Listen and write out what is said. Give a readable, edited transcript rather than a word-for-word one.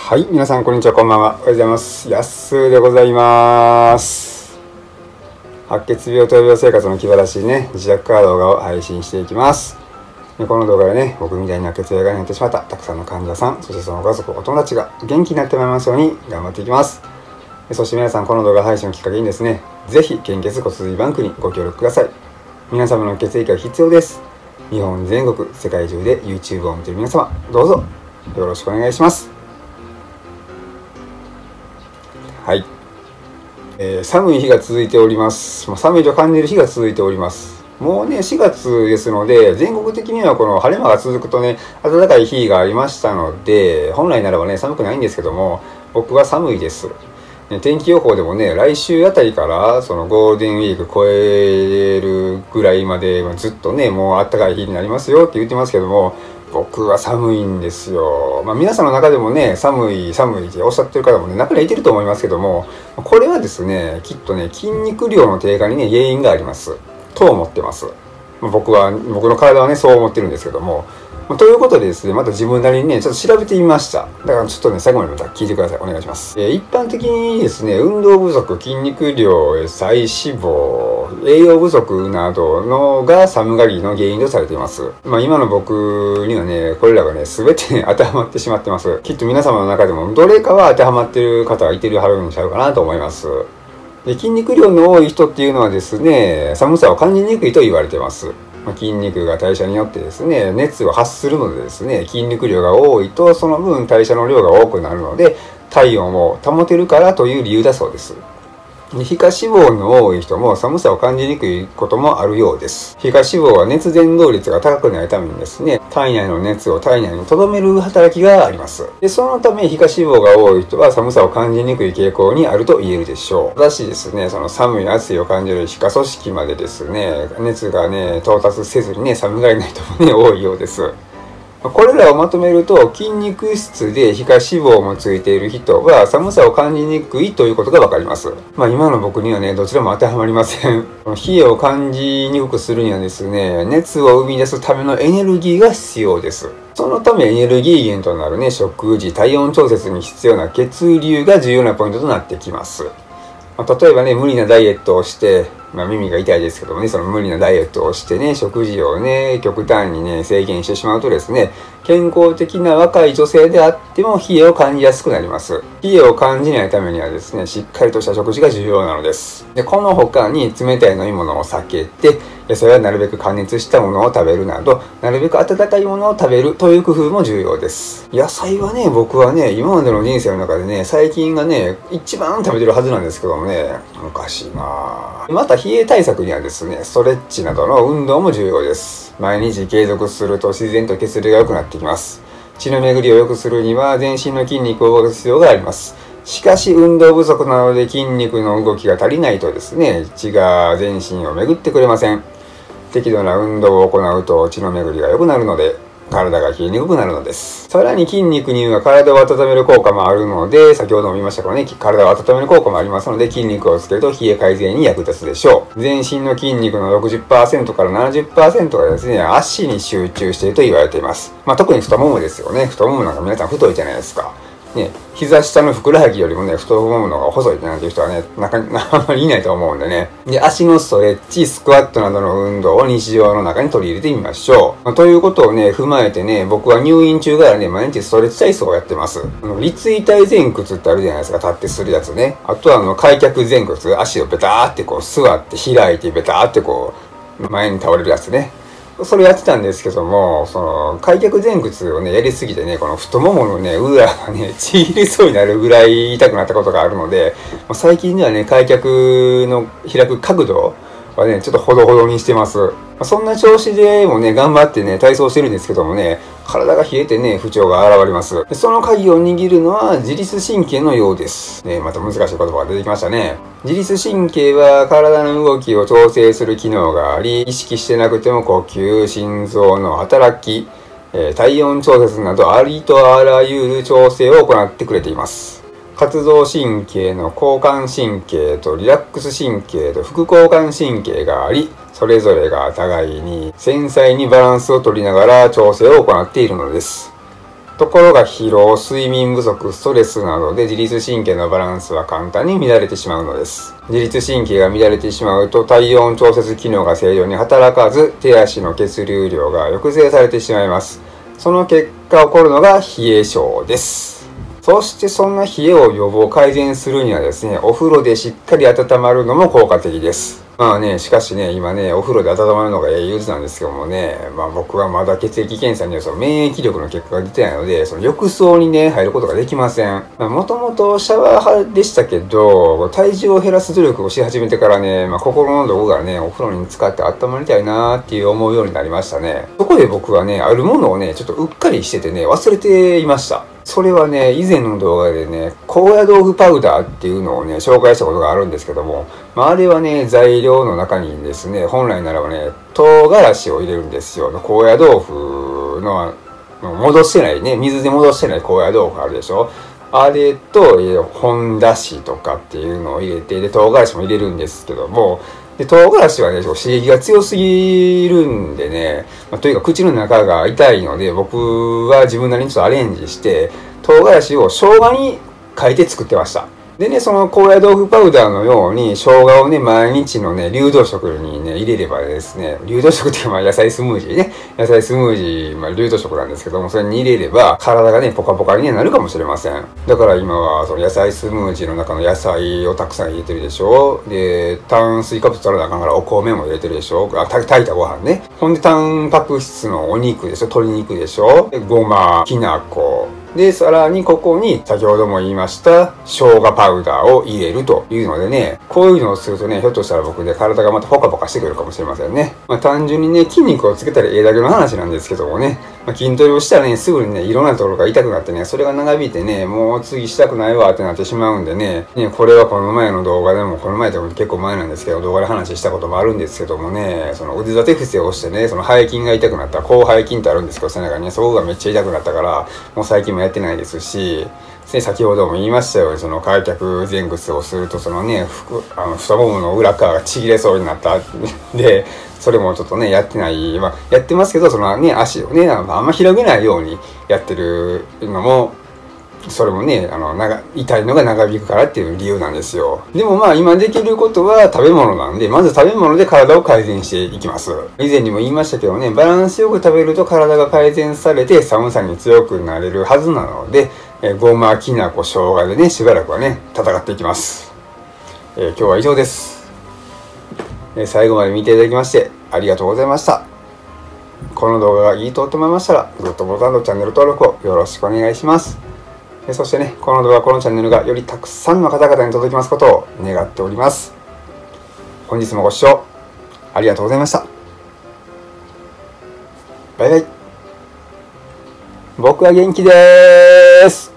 はい、皆さんこんにちは、こんばんは。おはようございます。やっすーでございます。白血病闘病生活の気晴らしいね、自宅から動画を配信していきます。この動画でね、僕みたいな血病がになってしまったたくさんの患者さん、そしてそのご家族、お友達が元気になってもらいますように頑張っていきます。そして皆さん、この動画配信をきっかけにですね、ぜひ献血骨髄バンクにご協力ください。皆様の血液が必要です。日本全国、世界中で YouTube を見ている皆様、どうぞよろしくお願いします。はい、寒い日が続いております。寒いと感じる日が続いております。もうね、4月ですので、全国的にはこの晴れ間が続くとね、暖かい日がありましたので、本来ならばね、寒くないんですけども、僕は寒いです。天気予報でもね、来週あたりからそのゴールデンウィーク超えるぐらいまでずっとね、もう暖かい日になりますよって言ってますけども、僕は寒いんですよ。皆さんの中でもね、寒いっておっしゃってる方もね、中にはいてると思いますけども、これはですね、きっとね、筋肉量の低下にね、原因があります。と思ってます。僕の体はね、そう思ってるんですけども。ということでですね、また自分なりにね、ちょっと調べてみました。だからちょっとね、最後までまた聞いてください。お願いします。一般的にですね、運動不足、筋肉量、体脂肪、栄養不足などのが寒がりの原因とされています。今の僕にはね、これらがね、全て、ね、当てはまってしまってます。きっと皆様の中でも、どれかは当てはまってる方がいてるはるんちゃうかなと思います。で、筋肉量の多い人っていうのはですね、寒さを感じにくいと言われてます。筋肉が代謝によってですね、熱を発するのでですね、筋肉量が多いとその分代謝の量が多くなるので、体温を保てるからという理由だそうです。皮下脂肪の多い人も寒さを感じにくいこともあるようです。皮下脂肪は熱伝導率が高くないためにですね、体内の熱を体内に留める働きがあります。で、そのため皮下脂肪が多い人は寒さを感じにくい傾向にあると言えるでしょう。ただしですね、その寒い暑いを感じる皮下組織までですね、熱がね、到達せずにね、寒がりな人もね、多いようです。これらをまとめると、筋肉質で皮下脂肪もついている人は寒さを感じにくいということがわかります。今の僕にはね、どちらも当てはまりません。冷えを感じにくくするにはですね、熱を生み出すためのエネルギーが必要です。そのためエネルギー源となるね、食事、体温調節に必要な血流が重要なポイントとなってきます。例えばね、無理なダイエットをして、耳が痛いですけどもね、その無理なダイエットをしてね、食事をね、極端にね、制限してしまうとですね、健康的な若い女性であっても冷えを感じやすくなります。冷えを感じないためにはですね、しっかりとした食事が重要なのです。で、この他に冷たい飲み物を避けて、野菜はなるべく加熱したものを食べるなど、なるべく温かいものを食べるという工夫も重要です。野菜はね、僕はね、今までの人生の中でね、最近がね、一番食べてるはずなんですけどもね、昔また冷え対策にはですね、ストレッチなどの運動も重要です。毎日継続すると自然と血流が良くなってきます。血の巡りを良くするには全身の筋肉を動かす必要があります。しかし運動不足なので筋肉の動きが足りないとですね、血が全身を巡ってくれません。適度な運動を行うと血の巡りが良くなるので、体が冷えにくくなるのです。さらに筋肉には体を温める効果もあるので、先ほども言いましたからね、体を温める効果もありますので、筋肉をつけると冷え改善に役立つでしょう。全身の筋肉の 60% から 70% がですね、足に集中していると言われています。特に太ももですよね。太ももなんか皆さん太いじゃないですか。ね、膝下のふくらはぎよりもね、太ももの方が細いなんていう人はね、あんまりいないと思うんでね。で、足のストレッチ、スクワットなどの運動を日常の中に取り入れてみましょう。ということをね、踏まえてね、僕は入院中からね、毎日ストレッチ体操をやってます。立位体前屈ってあるじゃないですか、立ってするやつね。あとは開脚前屈、足をベターってこう座って開いてベターってこう、前に倒れるやつね。それやってたんですけども、開脚前屈をね、やりすぎてね、この太もものね、裏がね、ちぎれそうになるぐらい痛くなったことがあるので、最近ではね、開脚の開く角度はね、ちょっとほどほどにしてます。そんな調子でもね、頑張ってね、体操してるんですけどもね、体が冷えてね、不調が現れます。その鍵を握るのは自律神経のようです。また難しい言葉が出てきましたね。自律神経は体の動きを調整する機能があり、意識してなくても呼吸、心臓の働き、体温調節などありとあらゆる調整を行ってくれています。活動神経の交感神経とリラックス神経と副交感神経があり、それぞれが互いに繊細にバランスを取りながら調整を行っているのです。 ところが疲労、睡眠不足、ストレスなどで自律神経のバランスは簡単に乱れてしまうのです。自律神経が乱れてしまうと体温調節機能が正常に働かず、手足の血流量が抑制されてしまいます。その結果起こるのが冷え症です。そしてそんな冷えを予防改善するにはですね、お風呂でしっかり温まるのも効果的です。まあね、しかしね、今ね、お風呂で温まるのが憂鬱なんですけどもね、僕はまだ血液検査にはその免疫力の結果が出てないので、その浴槽にね、入ることができません。もともとシャワー派でしたけど、体重を減らす努力をし始めてからね、心の道具がね、お風呂に使って温まりたいなーっていう思うようになりましたね。そこで僕はね、あるものをね、ちょっとうっかりしててね、忘れていました。それはね、以前の動画でね、高野豆腐パウダーっていうのをね、紹介したことがあるんですけども、あれはね、材料の中にですね、本来ならばね、唐辛子を入れるんですよ。高野豆腐の、戻してないね、水で戻してない高野豆腐あるでしょ。あれと、本だしとかっていうのを入れて、で、唐辛子も入れるんですけども、で、唐辛子はね、刺激が強すぎるんでね、とにかく口の中が痛いので、僕は自分なりにちょっとアレンジして、唐辛子を生姜に変えて作ってました。でね、その高野豆腐パウダーのように、生姜をね、毎日のね、流動食にね、入れればですね、流動食っていうか野菜スムージーね、野菜スムージー、流動食なんですけども、それに入れれば、体がね、ポカポカに、なるかもしれません。だから今は、その野菜スムージーの中の野菜をたくさん入れてるでしょ。で、炭水化物取らなあかんからお米も入れてるでしょ。炊いたご飯ね。ほんで、タンパク質のお肉でしょ。鶏肉でしょ。で、ごま、きな粉。で、さらにここに、先ほども言いました、生姜パウダーを入れるというのでね、こういうのをするとね、ひょっとしたら僕で体がまたポカポカしてくるかもしれませんね。単純にね、筋肉をつけたらええだけの話なんですけどもね、筋トレをしたらね、すぐにね、いろんなところが痛くなってね、それが長引いてね、もう次したくないわってなってしまうんでね、これはこの前の動画でも、この前でも結構前なんですけど、動画で話したこともあるんですけどもね、その腕立て伏せをしてね、その背筋が痛くなった、広背筋ってあるんですけど、背中にね、そこがめっちゃ痛くなったから、もう最近もやってないですし、先ほども言いましたように、その開脚前屈をすると、そのね、太ももの裏側がちぎれそうになったで、それもちょっとね、やってない、やってますけど、そのね、足をね、あんま広げないようにやってるのも、それもね、痛いのが長引くからっていう理由なんですよ。でも今できることは食べ物なんで、まず食べ物で体を改善していきます。以前にも言いましたけどね、バランスよく食べると体が改善されて寒さに強くなれるはずなので、ごま、きな粉、生姜でね、しばらくはね、戦っていきます。今日は以上です。最後まで見ていただきましてありがとうございました。この動画がいいと思いましたら、グッドボタンとチャンネル登録をよろしくお願いします。そしてね、この動画、このチャンネルがよりたくさんの方々に届きますことを願っております。本日もご視聴ありがとうございました。バイバイ。僕は元気でーす。